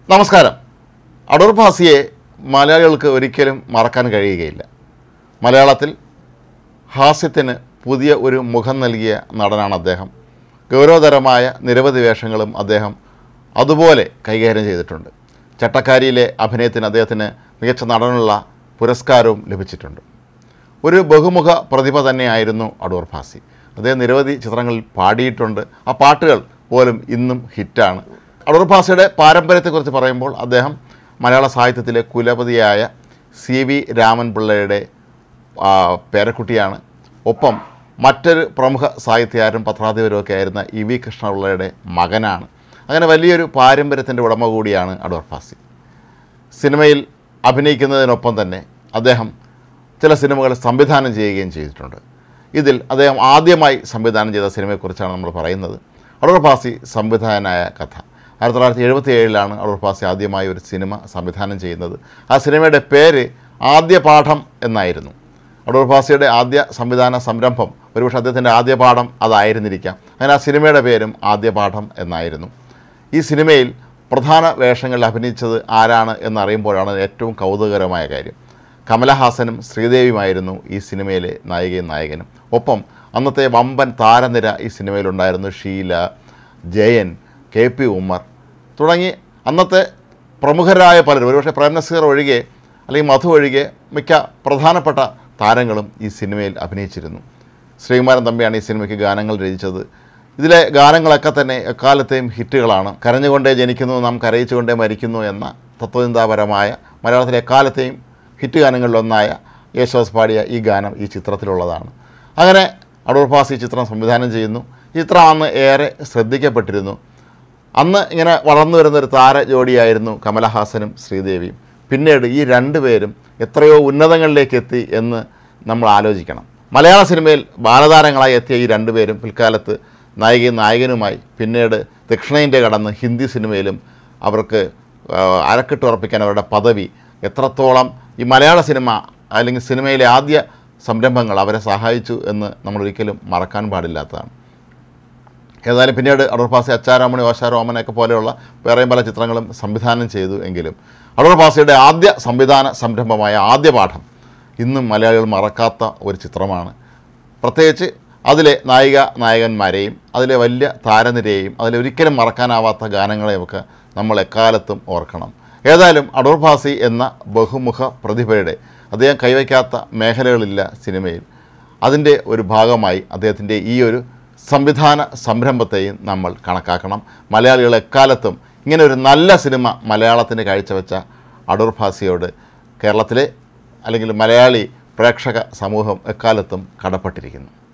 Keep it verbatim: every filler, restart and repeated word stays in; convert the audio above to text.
നമസ്കാരം. അടൂർ ഭാസിയെ മലയാളികൾക്ക് ഒരിക്കലും മറക്കാൻ കഴിയുകയില്ല. മലയാളത്തിൽ ഹാസ്യത്തിന് പുതിയ ഒരു മുഖം നൽകിയ നടനാണ് അദ്ദേഹം. ഗൗരവതരമായ നിരവധി വേഷങ്ങളും അദ്ദേഹം അതുപോലെ കൈകാര്യം ചെയ്തിട്ടുണ്ട്. ചട്ടക്കാരിയിലെ അഭിനയത്തിന് അദ്ദേഹത്തിന് മികച്ച നടനുള്ള പുരസ്കാരവും ലഭിച്ചിട്ടുണ്ട്. ഒരു ബഹുമുഖ പ്രതിഭ തന്നെയായിരുന്നു അടൂർ ഭാസി. അദ്ദേഹം നിരവധി ചിത്രങ്ങളിൽ പാടിയിട്ടുണ്ട്. ആ പാട്ടുകൾ പോലും ഇന്നും ഹിറ്റാണ്. അടൂർ ഭാസിയുടെ പാരമ്പര്യത്തെക്കുറിച്ച് പറയുമ്പോൾ അദ്ദേഹം മലയാള സാഹിത്യത്തിലെ കുലപതിയായ സി വി രാമൻ പിള്ളയുടെ പേരക്കുട്ടിയാണ്. ഒപ്പം മറ്റൊരു പ്രമുഖ സാഹിത്യകാരനും പത്രാധിപരുമൊക്കെ ആയിരുന്ന ഇ വി കൃഷ്ണപിള്ളയുടെ മകനാണ്. അങ്ങനെ വലിയൊരു പാരമ്പര്യത്തിൻ്റെ ഉടമ കൂടിയാണ് അടൂർ ഭാസി. സിനിമയിൽ അഭിനയിക്കുന്നതിനൊപ്പം തന്നെ അദ്ദേഹം ചില സിനിമകൾ സംവിധാനം ചെയ്യുകയും ചെയ്തിട്ടുണ്ട്. ഇതിൽ അദ്ദേഹം ആദ്യമായി സംവിധാനം ചെയ്ത സിനിമയെക്കുറിച്ചാണ് നമ്മൾ പറയുന്നത്. അടൂർ ഭാസി സംവിധായകനായ കഥ. ആയിരത്തി തൊള്ളായിരത്തി എഴുപത്തി ഏഴിലാണ് അടൂർ ഭാസി ആദ്യമായി ഒരു സിനിമ സംവിധാനം ചെയ്യുന്നത്. ആ സിനിമയുടെ പേര് ആദ്യ പാഠം എന്നായിരുന്നു. അടൂർ ഭാസിയുടെ ആദ്യ സംവിധാന സംരംഭം, ഒരുപക്ഷെ അദ്ദേഹത്തിൻ്റെ ആദ്യ പാഠം അതായിരുന്നിരിക്കാം. അങ്ങനെ ആ സിനിമയുടെ പേരും ആദ്യ പാഠം എന്നായിരുന്നു. ഈ സിനിമയിൽ പ്രധാന വേഷങ്ങളിൽ അഭിനയിച്ചത് ആരാണ് എന്നറിയുമ്പോഴാണ് ഏറ്റവും കൗതുകകരമായ കാര്യം. കമലഹാസനും ശ്രീദേവിയുമായിരുന്നു ഈ സിനിമയിലെ നായികയും നായകനും. ഒപ്പം അന്നത്തെ വമ്പൻ താരനിര ഈ സിനിമയിലുണ്ടായിരുന്നു. ഷീല, ജയൻ, കെ പി ഉമ്മർ തുടങ്ങി അന്നത്തെ പ്രമുഖരായ പലരും, ഒരുപക്ഷെ പ്രേംനസീർ ഒഴികെ അല്ലെങ്കിൽ മധു ഒഴികെ മിക്ക പ്രധാനപ്പെട്ട താരങ്ങളും ഈ സിനിമയിൽ അഭിനയിച്ചിരുന്നു. ശ്രീകുമാരൻ തമ്പിയാണ് ഈ സിനിമയ്ക്ക് ഗാനങ്ങൾ രചിച്ചത്. ഇതിലെ ഗാനങ്ങളൊക്കെ തന്നെ എക്കാലത്തെയും ഹിറ്റുകളാണ്. കരഞ്ഞുകൊണ്ടേ ജനിക്കുന്നു നാം കരയിച്ചുകൊണ്ടേ മരിക്കുന്നു എന്ന തത്വചിന്താപരമായ മലയാളത്തിലെ എക്കാലത്തെയും ഹിറ്റ് ഗാനങ്ങളിലൊന്നായ യേശുദാസ് പാടിയ ഈ ഗാനം ഈ ചിത്രത്തിലുള്ളതാണ്. അങ്ങനെ അടൂർ ഭാസി ഈ ചിത്രം സംവിധാനം ചെയ്യുന്നു. ഈ ചിത്രം അന്ന് ഏറെ ശ്രദ്ധിക്കപ്പെട്ടിരുന്നു. അന്ന് ഇങ്ങനെ വളർന്നു വരുന്നൊരു താര ജോഡിയായിരുന്നു കമലഹാസനും ശ്രീദേവിയും. പിന്നീട് ഈ രണ്ടുപേരും എത്രയോ ഉന്നതങ്ങളിലേക്ക് എത്തി എന്ന് നമ്മൾ ആലോചിക്കണം. മലയാള സിനിമയിൽ ബാലതാരങ്ങളായി എത്തിയ ഈ രണ്ടുപേരും പിൽക്കാലത്ത് നായികയും നായകനുമായി പിന്നീട് ദക്ഷിണേന്ത്യ കടന്ന് ഹിന്ദി സിനിമയിലും അവർക്ക് അരക്കിട്ടുറപ്പിക്കാൻ അവരുടെ പദവി എത്രത്തോളം ഈ മലയാള സിനിമ അല്ലെങ്കിൽ സിനിമയിലെ ആദ്യ സംരംഭങ്ങൾ അവരെ സഹായിച്ചു എന്ന് നമ്മളൊരിക്കലും മറക്കാൻ പാടില്ലാത്തതാണ്. ഏതായാലും പിന്നീട് അടൂർ ഭാസി അച്ചാരാമണി, ഓശാരോമനൊക്കെ പോലെയുള്ള വേറെയും പല ചിത്രങ്ങളും സംവിധാനം ചെയ്തു. എങ്കിലും അടൂർ ഭാസിയുടെ ആദ്യ സംവിധാന സംരംഭമായ ആദ്യ പാഠം ഇന്നും മലയാളികൾ മറക്കാത്ത ഒരു ചിത്രമാണ്. പ്രത്യേകിച്ച് അതിലെ നായിക നായകന്മാരെയും അതിലെ വലിയ താരനിരയെയും അതിലൊരിക്കലും മറക്കാനാവാത്ത ഗാനങ്ങളെയുമൊക്കെ നമ്മൾ എക്കാലത്തും ഓർക്കണം. ഏതായാലും അടൂർ ഭാസി എന്ന ബഹുമുഖ പ്രതിഭയുടെ അദ്ദേഹം കൈവയ്ക്കാത്ത മേഖലകളില്ല സിനിമയിൽ. അതിൻ്റെ ഒരു ഭാഗമായി അദ്ദേഹത്തിൻ്റെ ഈ ഒരു സംവിധാന സംരംഭത്തെയും നമ്മൾ കണക്കാക്കണം. മലയാളികൾ എക്കാലത്തും ഇങ്ങനെ ഒരു നല്ല സിനിമ മലയാളത്തിന് കാഴ്ചവെച്ച അടൂർ ഭാസിയോട് കേരളത്തിലെ അല്ലെങ്കിൽ മലയാളി പ്രേക്ഷക സമൂഹം എക്കാലത്തും കടപ്പെട്ടിരിക്കുന്നു.